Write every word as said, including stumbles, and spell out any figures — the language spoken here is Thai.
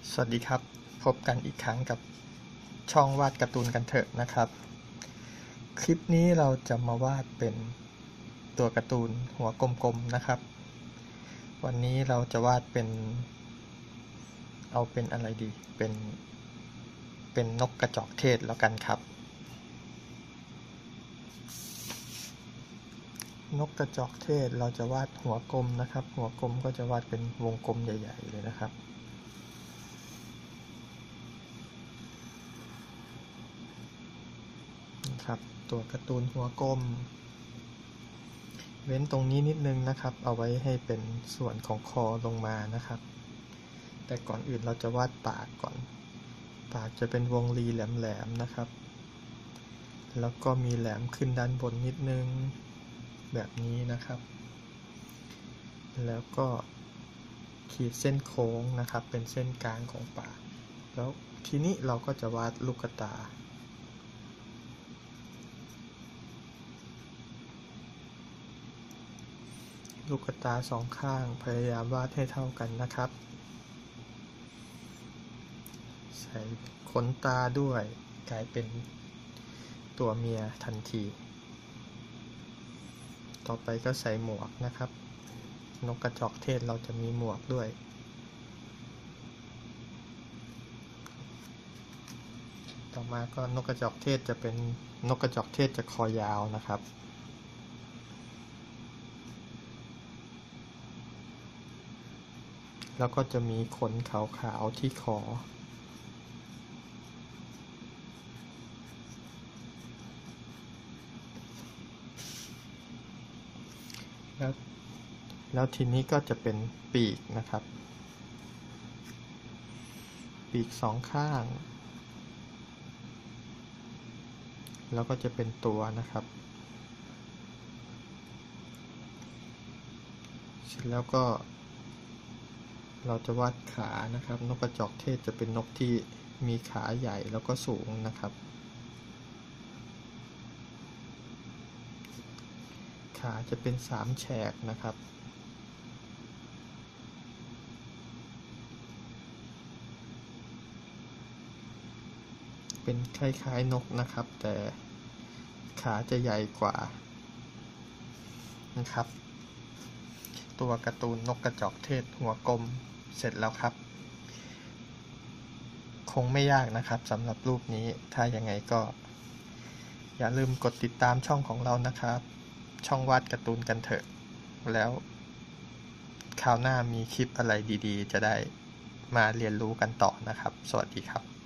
สวัสดีครับพบกันอีกครั้งกับช่องวาดการ์ตูนกันเถอะนะครับคลิปนี้เราจะมาวาดเป็นตัวการ์ตูนหัวกลมๆนะครับวันนี้เราจะวาดเป็นเอาเป็นอะไรดีเป็นเป็นนกกระจอกเทศแล้วกันครับนกกระจอกเทศเราจะวาดหัวกลมนะครับหัวกลมก็จะวาดเป็นวงกลมใหญ่ๆเลยนะครับครับตัวการ์ตูนหัวกลมเว้นตรงนี้นิดนึงนะครับเอาไว้ให้เป็นส่วนของคอลงมานะครับแต่ก่อนอื่นเราจะวาดปากก่อนปากจะเป็นวงรีแหลมๆนะครับแล้วก็มีแหลมขึ้นด้านบนนิดนึงแบบนี้นะครับแล้วก็ขีดเส้นโค้งนะครับเป็นเส้นกลางของปากแล้วทีนี้เราก็จะวาดลูกตาลูกตาสองข้างพยายามวาดให้เท่ากันนะครับใส่ขนตาด้วยกลายเป็นตัวเมียทันทีต่อไปก็ใส่หมวกนะครับนกกระจอกเทศเราจะมีหมวกด้วยต่อมาก็นกกระจอกเทศจะเป็นนกกระจอกเทศจะคอยาวนะครับแล้วก็จะมีขนขาวๆที่คอแล้วแล้วทีนี้ก็จะเป็นปีกนะครับปีกสองข้างแล้วก็จะเป็นตัวนะครับเสร็จแล้วก็เราจะวาดขานะครับนกกระจอกเทศจะเป็นนกที่มีขาใหญ่แล้วก็สูงนะครับขาจะเป็นสามแฉกนะครับเป็นคล้ายๆนกนะครับแต่ขาจะใหญ่กว่านะครับตัวการ์ตูนนกกระจอกเทศหัวกลมเสร็จแล้วครับคงไม่ยากนะครับสำหรับรูปนี้ถ้ายังไงก็อย่าลืมกดติดตามช่องของเรานะครับช่องวาดการ์ตูนกันเถอะแล้วคราวหน้ามีคลิปอะไรดีๆจะได้มาเรียนรู้กันต่อนะครับสวัสดีครับ